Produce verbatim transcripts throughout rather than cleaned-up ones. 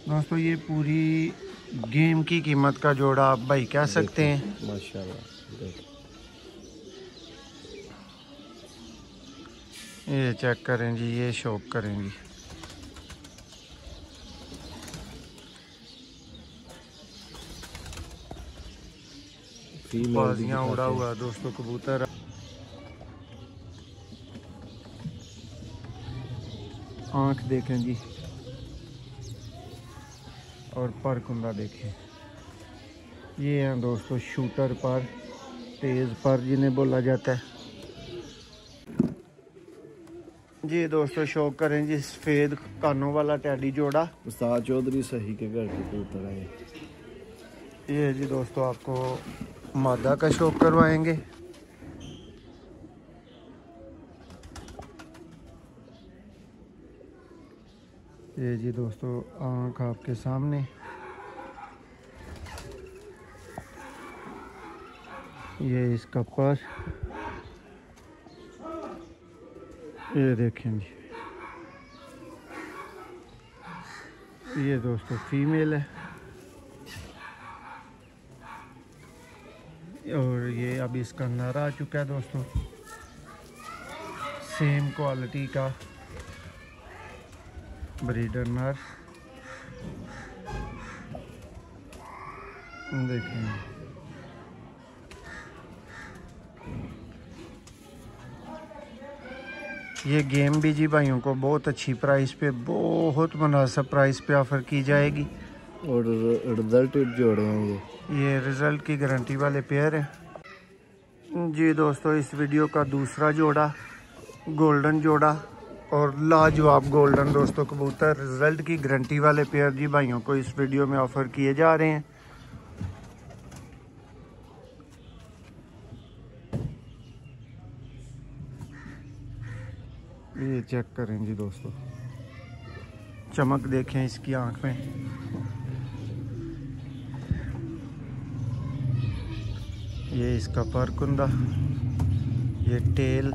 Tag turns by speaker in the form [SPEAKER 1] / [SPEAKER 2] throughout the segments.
[SPEAKER 1] दोस्तों ये पूरी गेम की कीमत का जोड़ा आप भाई कह सकते हैं।
[SPEAKER 2] माशाल्लाह।
[SPEAKER 1] ये चेक करें जी, ये शौक करें जी। बाजियाँ उड़ा हुआ दोस्तों कबूतर। आँख देखें जी और पर कुंदा देखें। ये हैं दोस्तों शूटर पर, तेज़ पर जिन्हें बोला जाता है जी। दोस्तों शौक करें जी सफ़ेद कानों वाला टैडी जोड़ा।
[SPEAKER 2] उस्ताद चौधरी सही के घर के कबूतर है
[SPEAKER 1] ये जी। दोस्तों आपको मादा का शौक करवाएंगे। ये जी दोस्तों आँख आपके सामने। ये इसका पर, ये देखें जी। ये दोस्तों फीमेल है और ये अभी इसका नर आ चुका है दोस्तों। सेम क्वालिटी का ब्रीडर नर देखें। ये गेम भी जी भाइयों को बहुत अच्छी प्राइस पे, बहुत मुनासिब प्राइस पे ऑफ़र की जाएगी।
[SPEAKER 2] और रिजल्ट जोड़े हैं ये
[SPEAKER 1] ये रिज़ल्ट की गारंटी वाले पेयर हैं जी। दोस्तों इस वीडियो का दूसरा जोड़ा गोल्डन जोड़ा और लाजवाब गोल्डन दोस्तों कबूतर रिज़ल्ट की गारंटी वाले पेयर जी भाइयों को इस वीडियो में ऑफ़र किए जा रहे हैं। ये चेक करें जी दोस्तों, चमक देखें इसकी आंख में। ये इसका पर कुंदा, ये टेल।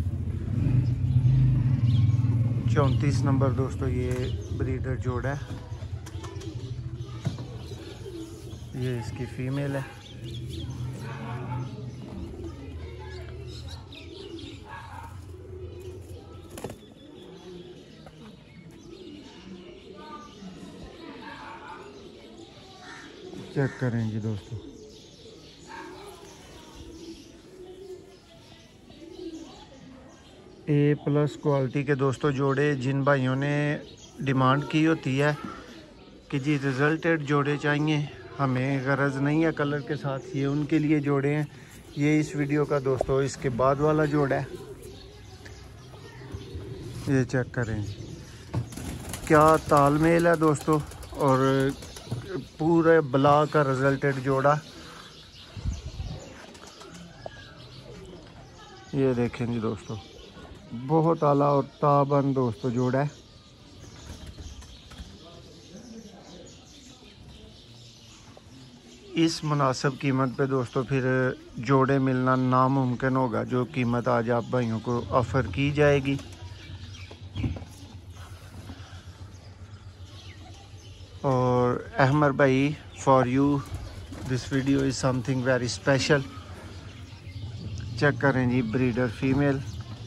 [SPEAKER 1] चौंतीस नंबर दोस्तों ये ब्रीडर जोड़ा है। ये इसकी फीमेल है। चेक करें जी दोस्तों, ए प्लस क्वालिटी के दोस्तों जोड़े जिन भाइयों ने डिमांड की होती है कि जी रिजल्टेड जोड़े चाहिए, हमें गरज नहीं है कलर के साथ, ये उनके लिए जोड़े हैं। ये इस वीडियो का दोस्तों इसके बाद वाला जोड़ा है। ये चेक करें क्या तालमेल है दोस्तों, और पूरे ब्ला का रिजल्टेड जोड़ा। ये देखें जी दोस्तों, बहुत आला और ताबन दोस्तों जोड़ा है। इस मुनासिब कीमत पे दोस्तों फिर जोड़े मिलना नामुमकिन होगा, जो कीमत आज आप भाइयों को ऑफ़र की जाएगी। और अहमद भाई, for you this video is something very special. Check करें जी ब्रीडर फीमेल।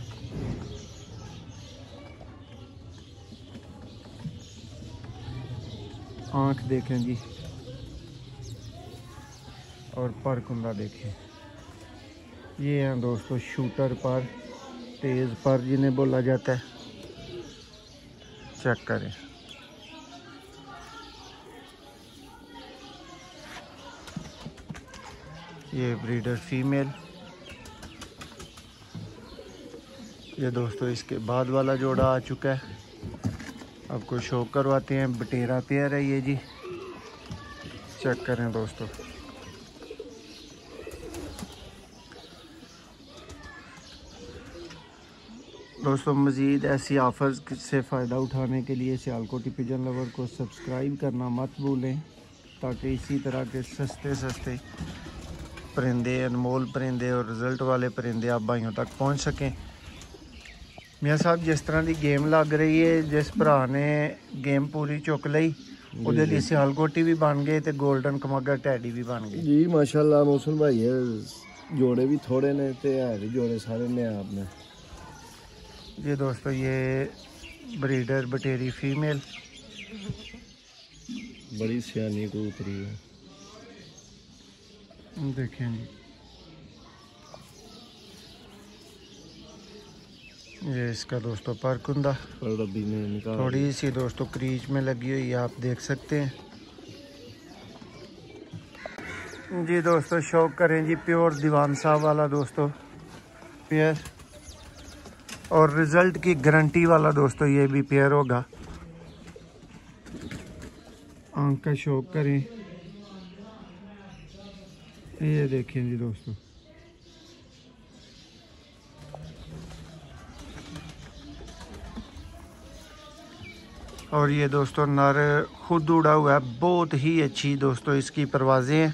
[SPEAKER 1] आँख देखें जी और पर कुंदा देखें। ये हैं दोस्तों शूटर पर, तेज़ पर जिन्हें बोला जाता है। चेक करें ये ब्रीडर फीमेल। ये दोस्तों इसके बाद वाला जोड़ा आ चुका है, आपको शो करवाते हैं। बटेरा पेयर है ये जी। चेक करें दोस्तों, दोस्तों मज़ीद ऐसी ऑफ़र्स से फ़ायदा उठाने के लिए सियालकोटी पिजन लवर को सब्सक्राइब करना मत भूलें, ताकि इसी तरह के सस्ते सस्ते परिंदे, अनमोल परिंदे और रिज़ल्ट वाले परिंदे आप भाइयों तक पहुंच सकें। मियाँ साहब जिस तरह की गेम लग रही है, जिस भरा ने गेम पूरी चुक ली ਉਹਦੇ ਲਈ ਸਿਆਲਕੋਟੀ भी बन गए ਤੇ गोल्डन कमगर टैडी भी बन गए
[SPEAKER 2] जी माशाल्लाह मौसम भाई है जोड़े भी थोड़े ने ते है भी जोड़े सारे ने आपने
[SPEAKER 1] जी दोस्तों ये ब्रीडर बटेरी फीमेल
[SPEAKER 2] बड़ी सियानी कबूतरी है
[SPEAKER 1] देखें जी ये इसका दोस्तों परकुंदा
[SPEAKER 2] पर रब्बी ने निकाल
[SPEAKER 1] थोड़ी सी दोस्तों क्रीज में लगी हुई है आप देख सकते हैं जी दोस्तों शौक करें जी प्योर दीवान साहब वाला दोस्तों पेयर और रिजल्ट की गारंटी वाला दोस्तों ये भी पेयर होगा आंख का शौक करें ये देखें जी दोस्तों और ये दोस्तों नर खुद उड़ा हुआ है बहुत ही अच्छी दोस्तों इसकी परवाज़ें हैं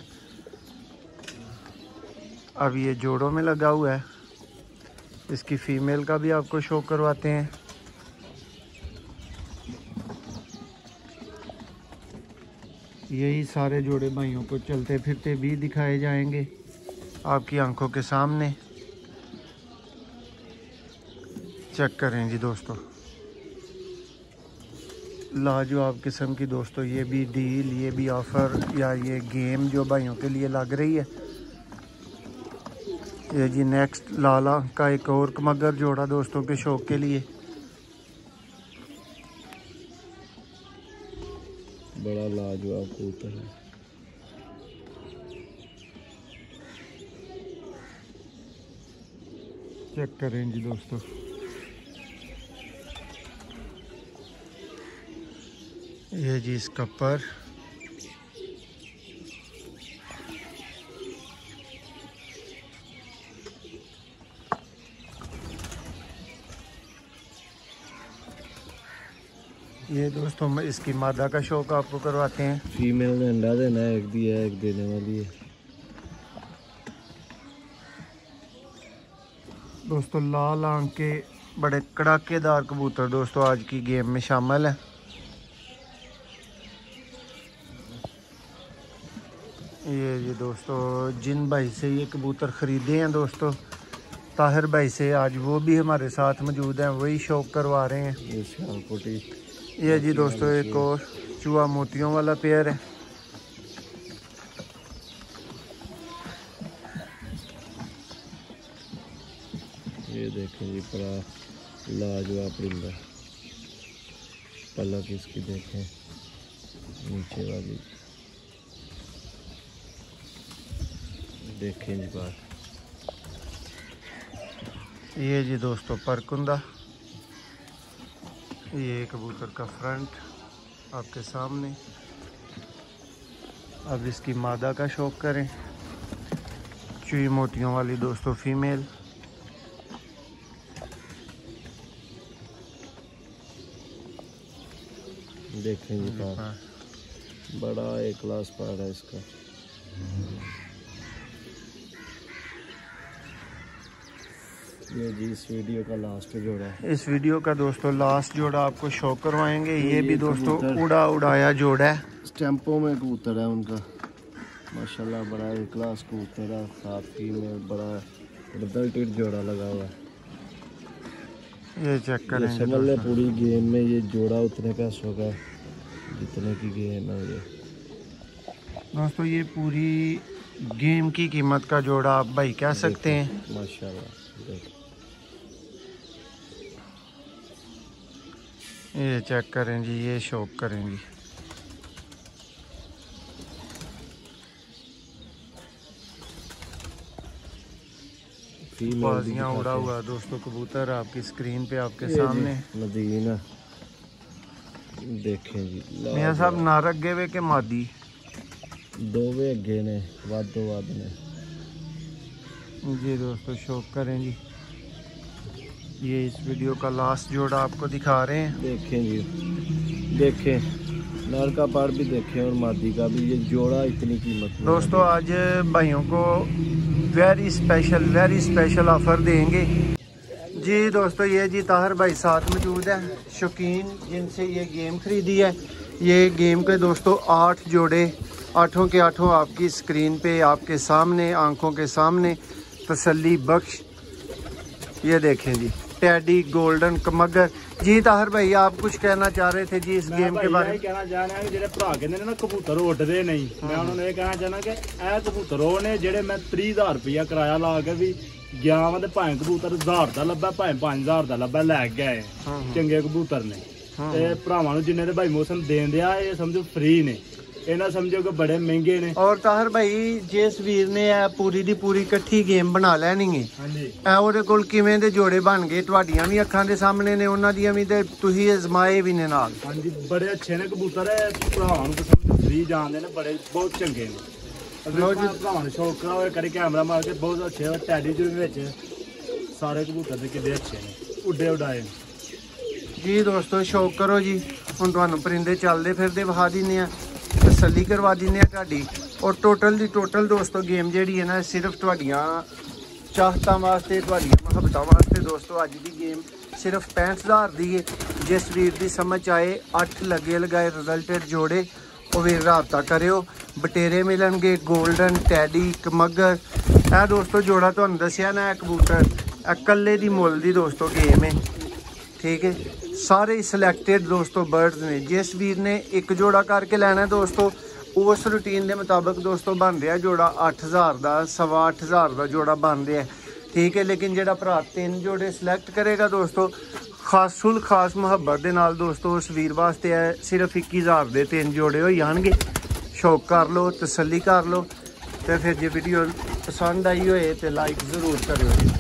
[SPEAKER 1] अब ये जोड़ों में लगा हुआ है इसकी फीमेल का भी आपको शो करवाते हैं यही सारे जोड़े भाइयों को चलते फिरते भी दिखाए जाएंगे आपकी आंखों के सामने चेक करें जी दोस्तों लाजवाब किस्म की दोस्तों ये भी डील ये भी ऑफ़र या ये गेम जो भाइयों के लिए लग रही है ये जी नेक्स्ट लाला का एक और कमगर जोड़ा दोस्तों के शौक के लिए
[SPEAKER 2] बड़ा लाजवाब कबूतर है
[SPEAKER 1] चेक करें जी दोस्तों ये जी इसका पर ये दोस्तों इसकी मादा का शौक आपको करवाते हैं
[SPEAKER 2] फीमेल ने अंडा देना है एक दिया एक देने वाली है
[SPEAKER 1] दोस्तों लाल आंख के बड़े कड़ाकेदार कबूतर दोस्तों आज की गेम में शामिल है ये जी दोस्तों जिन भाई से ये कबूतर ख़रीदे हैं दोस्तों ताहिर भाई से आज वो भी हमारे साथ मौजूद हैं वही शौक करवा रहे हैं
[SPEAKER 2] ये सियालकोटी
[SPEAKER 1] ये जी दोस्तों एक और चूहा मोतियों वाला पेयर है
[SPEAKER 2] ये देखें जी बड़ा लाजवाब परिंदा पलक इसकी देखें नीचे वाली देखें जी बात
[SPEAKER 1] ये जी दोस्तों परकुंदा ये कबूतर का फ्रंट आपके सामने अब इसकी मादा का शौक करें चुई मोतियों वाली दोस्तों फीमेल
[SPEAKER 2] देखें जी पार बड़ा एक क्लास पार है इसका ये जी इस वीडियो का लास्ट जोड़ा है
[SPEAKER 1] इस वीडियो का दोस्तों लास्ट जोड़ा आपको शो करवाएंगे ये, ये भी दोस्तों उड़ा उड़ाया जोड़ा है
[SPEAKER 2] स्टैंपों में कबूतर है उनका माशाल्लाह बड़ा एक क्लास कबूतर है साथ ही में बड़ा रिजल्ट जोड़ा लगा हुआ है
[SPEAKER 1] ये चेक करें
[SPEAKER 2] समझ ले पूरी गेम में ये जोड़ा उतने पैसों का जितने की गेम है ये
[SPEAKER 1] दोस्तों ये पूरी गेम की कीमत का जोड़ा आप भाई कह सकते हैं
[SPEAKER 2] माशाल्लाह देख
[SPEAKER 1] ये चेक करें जी ये शौक करें जी बाजियाँ उड़ा हुआ दोस्तों कबूतर आपकी स्क्रीन पे आपके सामने
[SPEAKER 2] नदीन देखें जी
[SPEAKER 1] मियां साहब नारक गेवे के मादी
[SPEAKER 2] दो वे अगे ने वादो वाद ने
[SPEAKER 1] जी दोस्तों शौक करें जी ये इस वीडियो का लास्ट जोड़ा आपको दिखा रहे हैं
[SPEAKER 2] देखें जी देखें नर का पार भी देखें और मादी का भी ये जोड़ा इतनी कीमत
[SPEAKER 1] दोस्तों आज भाइयों को very special very special offer देंगे जी दोस्तों ये जी ताहिर भाई साथ मौजूद है, शौकीन जिनसे ये गेम खरीदी है। ये गेम के दोस्तों आठ जोड़े, आठों के आठों आपकी स्क्रीन पे आपके सामने, आंखों के सामने, तसल्ली बख्श। ये देखें जी, टैडी, गोल्डन, कमगर। जी ताहिर भाई आप कुछ कहना चाह रहे थे जी इस गेम के बारे में?
[SPEAKER 3] कहना चाह रहा है जेडे भरा कहते ना कबूतर उड़ते नहीं, मैं उन्होंने ये कहना चाहना कि ए कबूतर वो ने जेडे मैं तीस हजार रुपया किराया ला के भी गया वा, ते भाएं कबूतर हजार का लब्भा भाएं पांच हजार का लब्भा लै गए चंगे कबूतर ने। ते भरावां नूं जिन्ने ते भाई मौसम देन दिया ये समझो फ्री ने, ये ना समझो कि बड़े महंगे ने।
[SPEAKER 1] और ताहिर भाई जिस वीर ने है पूरी दी पूरी इकट्ठी गेम बना लैनी है, ਇਹ ਉਹਦੇ ਕੋਲ ਕਿਵੇਂ ਦੇ ਜੋੜੇ ਬਣ ਗਏ, ਤੁਹਾਡੀਆਂ ਵੀ ਅੱਖਾਂ ਦੇ ਸਾਹਮਣੇ ਨੇ, ਉਹਨਾਂ ਦੀਆਂ ਵੀ ਤੇ ਤੁਸੀਂ ਅਜ਼ਮਾਏ ਵੀ ਨੇ ਨਾਲ।
[SPEAKER 3] ਹਾਂਜੀ ਬੜੇ ਅੱਛੇ ਨੇ ਕਬੂਤਰ, ਭਰਾਵਾਂ ਨੂੰ ਤਾਂ ਸਮਝ ਫਰੀ ਜਾਣਦੇ ਨੇ, ਬੜੇ ਬਹੁਤ ਚੰਗੇ ਨੇ। ਅਗਰ ਭਰਾਵਾਂ ਨੂੰ ਸ਼ੌਕ ਹੋਵੇ ਕਰੀ ਕੈਮਰਾ ਮਾਰ ਕੇ ਬਹੁਤ ਅੱਛੇ ਆ। ਟੈਡੀ ਦੇ ਵਿੱਚ ਸਾਰੇ ਕਬੂਤਰ ਦੇ ਕਿੱਡੇ ਅੱਛੇ ਨੇ, ਉੱਡੇ ਉਡਾਏ ਨੇ।
[SPEAKER 1] ਜੀ ਦੋਸਤੋ ਸ਼ੌਕ ਕਰੋ ਜੀ, ਹੁਣ ਤੁਹਾਨੂੰ ਪਰਿੰਦੇ ਚੱਲਦੇ ਫਿਰਦੇ ਵਿਖਾ ਦਿੰਦੇ ਆ, ਤਸੱਲੀ ਕਰਵਾ ਦਿੰਦੇ ਆ ਤੁਹਾਡੀ। ਔਰ ਟੋਟਲ ਦੀ ਟੋਟਲ ਦੋਸਤੋ ਗੇਮ ਜਿਹੜੀ ਹੈ ਨਾ ਸਿਰਫ ਤੁਹਾਡੀਆਂ ਚਾਹਤਾਂ ਵਾਸਤੇ, ਤੁਹਾਡੀਆਂ ਮੁਹੱਬਤਾਂ ਵਾਸਤੇ ਦੋਸਤੋ ਅੱਜ ਦੀ ਗੇਮ ਸਿਰਫ ਪੈਂਹਠ ਹਜ਼ਾਰ ਦੀ ਹੈ। ਜਿਸ ਵੀਰ ਦੀ ਸਮਝ ਆਏ ਅੱਠ ਲੱਗੇ ਲਗਾਏ ਰਿਜ਼ਲਟਡ ਜੋੜੇ ਉਹ ਵੀਰ ਰਾਬਤਾ ਕਰਿਓ, ਬਟੇਰੇ ਮਿਲਣਗੇ, ਗੋਲਡਨ, ਟੈਡੀ, ਕਮਗਰ। ਇਹ ਦੋਸਤੋ ਜੋੜਾ ਤੁਹਾਨੂੰ ਦੱਸਿਆ ਨਾ, ਕਬੂਤਰ ਇਕੱਲੇ ਦੀ ਮੁੱਲ ਦੀ ਦੋਸਤੋ ਗੇਮ ਹੈ, ठीक है। सारे सिलेक्टेड दोस्तों बर्ड्स ने, जिस वीर ने एक जोड़ा करके लेना है दोस्तों उस रूटीन के मुताबिक दोस्तों बन रहा जोड़ा अठ हज़ार का, सवा अठ हज़ार का जोड़ा बन रहा है, ठीक है। लेकिन जोड़ा भरा तीन जोड़े सिलेक्ट करेगा दोस्तों खासुल खास मुहब्बत के नाल दोस्तों उस वीर वास्ते है सिर्फ इक्की हज़ार के तीन जोड़े हो जाएंगे। शौक कर लो, तसल्ली कर लो, तो फिर जो वीडियो पसंद आई होए तो लाइक ज़रूर करो।